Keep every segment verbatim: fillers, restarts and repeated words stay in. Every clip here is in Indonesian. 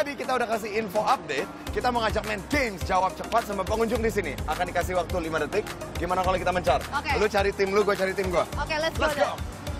tadi kita udah kasih info update, kita mau ngajak main games jawab cepat sama pengunjung di sini. Akan dikasih waktu lima detik. Gimana kalau kita mencar? Oke. Lu cari tim lu, gue cari tim gue. Oke, let's go. Let's go.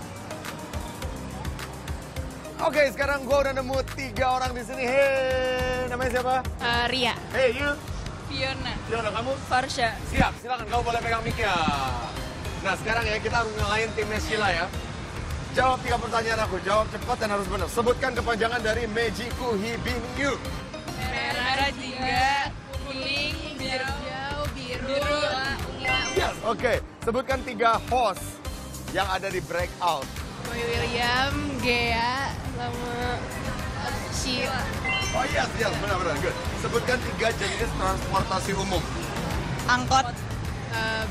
Oke, sekarang gue udah nemu tiga orang di sini. Hey, namanya siapa? Uh, Ria. Hey, you. Fiona. Fiona, kamu? Farsha. Siap, silakan kamu boleh pegang mic-nya. Nah, sekarang ya kita harus ngalahin timnya Sheila ya. Jawab tiga pertanyaan aku, jawab cepat dan harus benar. Sebutkan kepanjangan dari Mejiku Hibinyu. Merah tiga, kuning, biru, biru, biru. Yes, oke. Okay. Sebutkan tiga host yang ada di Breakout. Boy William, Gea, sama Sheila. Oh yes, yes, benar-benar, good. Sebutkan tiga jenis transportasi umum. Angkot. Uh,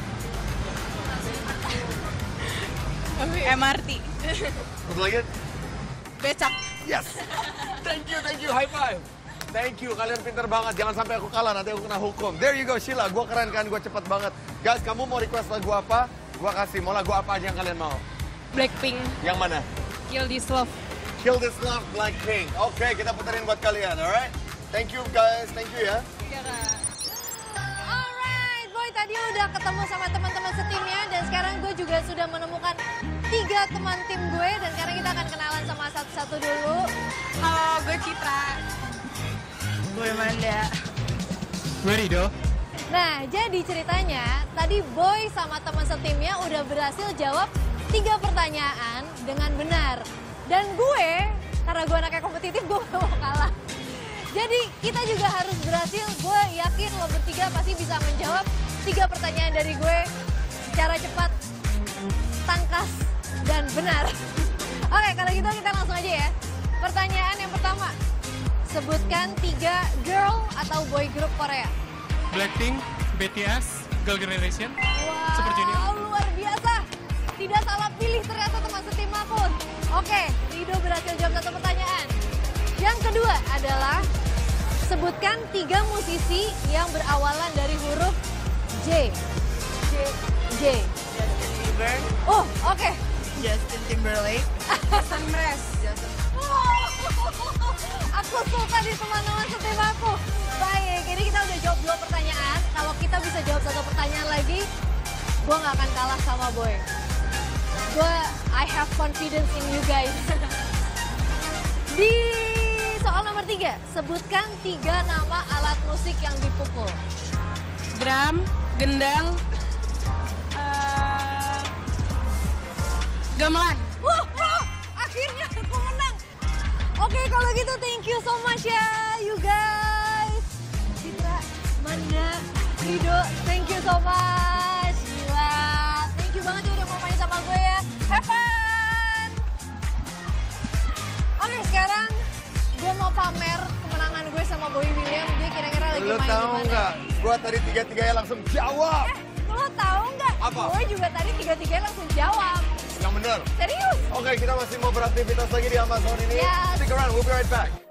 M R T. Betul lagi? Becak. Yes. Thank you, thank you, high five. Thank you, kalian pinter banget. Jangan sampai aku kalah, nanti aku kena hukum. There you go, Sheila. Gue keren kan, gue cepet banget. Guys, kamu mau request lagu apa? Gue kasih. Mau lagu apa aja yang kalian mau? Blackpink. Yang mana? Kill This Love. Kill This Love, Blackpink. Oke, okay, kita puterin buat kalian, alright? Thank you guys, thank you ya. Iya, Kak. Alright, Boy tadi udah ketemu sama teman-teman setimnya dan sekarang gue juga sudah menemukan tiga teman tim gue dan sekarang kita akan kenalan sama satu-satu dulu. Halo, gue Citra. Gue Manda. Gue Rido. Nah, jadi ceritanya tadi Boy sama teman setimnya udah berhasil jawab tiga pertanyaan dengan benar. Dan gue, karena gue anaknya kompetitif, gue gak mau kalah. Jadi kita juga harus berhasil, gue yakin lo bertiga pasti bisa menjawab tiga pertanyaan dari gue secara cepat, tangkas, dan benar. Oke, kalau gitu kita langsung aja ya. Pertanyaan yang pertama, sebutkan tiga girl atau boy group Korea. Blackpink, B T S, Girl Generation, Wow, Super Junior. luar biasa. Tidak salah pilih ternyata teman setim aku. Oke, Rido berhasil jawab satu pertanyaan. Yang kedua adalah sebutkan tiga musisi yang berawalan dari huruf J. J. J. Justin Bieber. Oh, oke. Justin Timberlake. Jason Mraz. Oh, aku suka di teman-teman setim aku. Baik, ini kita udah jawab dua pertanyaan. Kalau kita bisa jawab satu pertanyaan lagi, gue nggak akan kalah sama Boy. Gue, I have confidence in you guys. Di soal nomor tiga, sebutkan tiga nama alat musik yang dipukul. Drum, gendang, uh, gamelan. Wah, wah, akhirnya aku menang. Oke, kalau gitu thank you so much ya, you guys. Citra, Manda, Rido, thank you so much. Gila, thank you banget ya udah mau main sama gue ya. Have fun. Oke, sekarang gue mau pamer kemenangan gue sama Boy William. Dia kira-kira lagi Lu main tahu di mana? nggak? Gua tadi tiga-tiganya langsung jawab. Eh, lo tahu nggak? Apa? Boy juga tadi tiga-tiganya langsung jawab. Yang benar. Serius? Oke, kita masih mau beraktivitas lagi di Amazon ini. Yes. Stick around, we'll be right back.